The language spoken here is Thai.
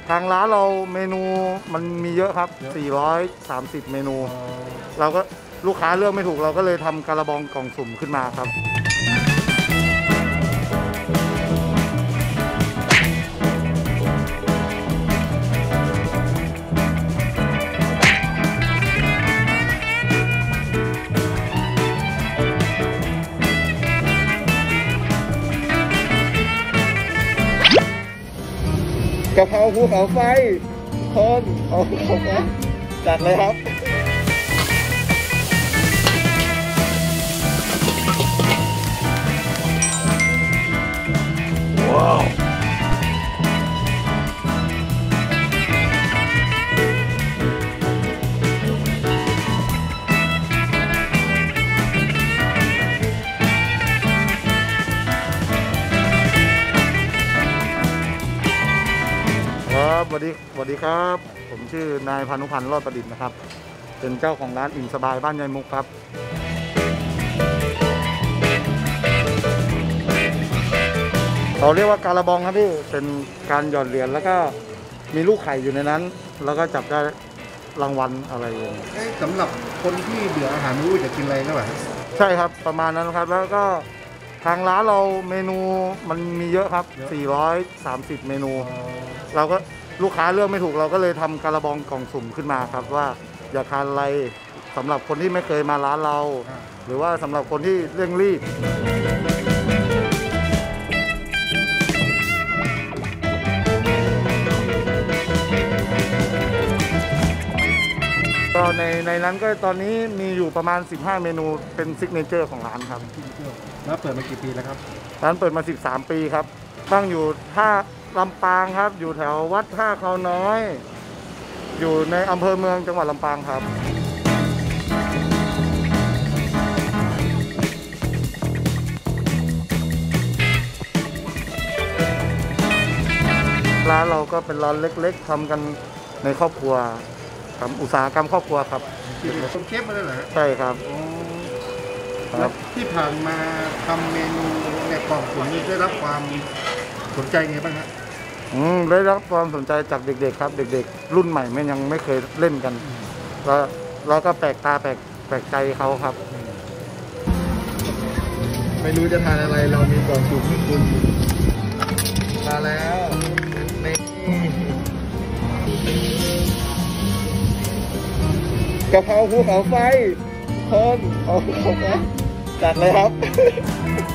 ทางร้านเราเมนูมันมีเยอะครับ430เมนูเราก็ลูกค้าเลือกไม่ถูกเราก็เลยทำกระบองกล่องสุ่มขึ้นมาครับกะเพราภูเขาไฟคนเอาจัดเลยครับว้าวสวัสดีครับผมชื่อนายพานุพันธ์รอดประดิษฐ์นะครับเป็นเจ้าของร้านอิ่มสบายบ้านยายมุกครับเราเรียกว่าการะบองครับพี่เป็นการหยอดเหรียญแล้วก็มีลูกไข่อยู่ในนั้นแล้วก็จับได้รางวัลอะไรอย่างเงี้ยสำหรับคนที่เบื่ออาหารไม่รู้จะกินอะไรก็แบบใช่ครับประมาณนั้นครับแล้วก็ทางร้านเราเมนูมันมีเยอะครับ430เมนูเราก็ลูกค้าเลือกไม่ถูกเราก็เลยทำกระบองกล่องสุ่มขึ้นมาครับว่าอยากทานอะไรสำหรับคนที่ไม่เคยมาร้านเราหรือว่าสำหรับคนที่เร่งรีบก็ในนั้นก็ตอนนี้มีอยู่ประมาณ15เมนูเป็นซิกเนเจอร์ของร้านครับแล้วเปิดมากี่ปีแล้วครับร้านเปิดมา13ปีครับตั้งอยู่ท่าลำปางครับอยู่แถววัดท่าเขาน้อยอยู่ในอำเภอเมืองจังหวัดลำปางครับร้านเราก็เป็นร้านเล็กๆทำกันในครอบครัวทำอุตสาหกรรมครอบครัวครับเป็นเชฟมาได้เหรอใช่ครับที่ผ่านมาทำเมนูในกล่องสุ่มนี้ได้รับความสนใจไงบ้างครับได้รับความสนใจจากเด็กๆครับเด็กๆรุ่นใหม่ยังไม่เคยเล่นกันแล้วเราก็แปลกตาแปลกใจเขาครับไม่รู้จะทานอะไรเรามีกล่องสุ่มให้คุณมาแล้วนี่กะเพราภูเขาไฟคนเอาจัดเลยครับ